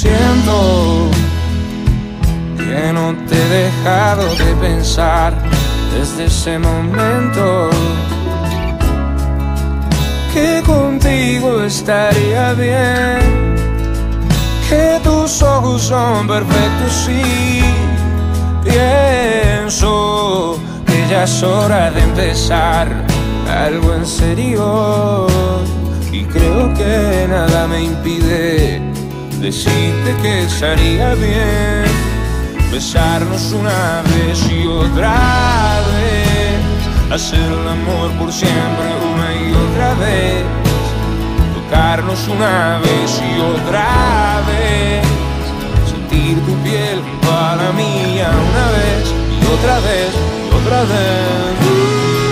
Siento que no te he dejado de pensar desde ese momento, que contigo estaría bien, que tus ojos son perfectos y pienso que ya es hora de empezar algo en serio, y creo que nada me impide decirte que estaría bien besarnos una vez y otra vez, hacer el amor por siempre una y otra vez, tocarnos una vez y otra vez, sentir tu piel junto a la mía una vez y otra vez y otra vez.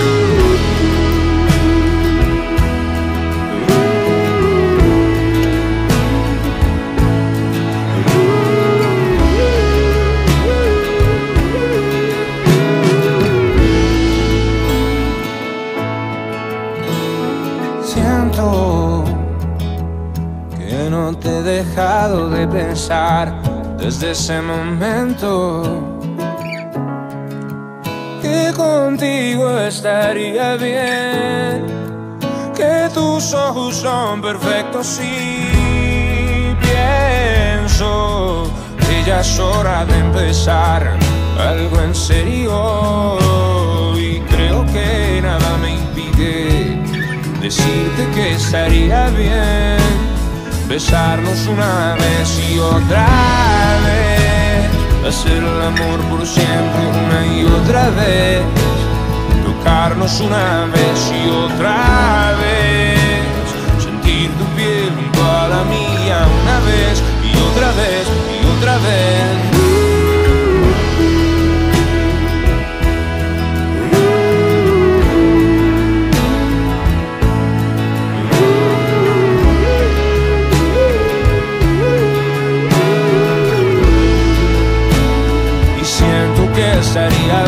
Siento que no te he dejado de pensar desde ese momento, que contigo estaría bien, que tus ojos son perfectos y pienso que ya es hora de empezar algo en serio, y creo que nada me impide decirte que estaría bien besarnos una vez y otra vez, hacer el amor por siempre una y otra vez, tocarnos una vez y otra vez, sentir tu piel junto a la mía una vez y otra vez y otra vez. Estaría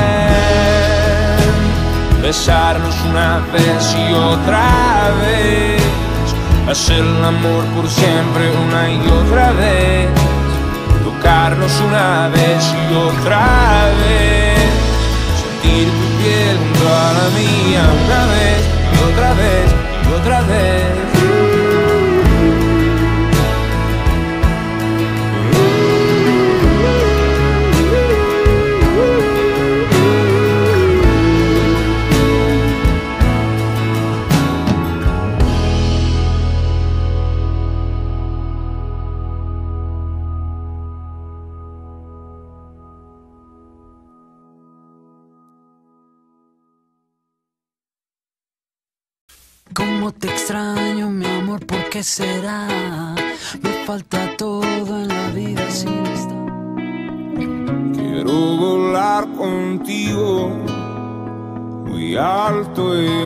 bien besarnos una vez y otra vez, hacer el amor por siempre una y otra vez, tocarnos una vez y otra vez, sentir tu piel junto a la mía una vez y otra vez y otra vez. Cómo te extraño, mi amor, ¿por qué será? Me falta todo en la vida sin estar. Quiero volar contigo muy alto.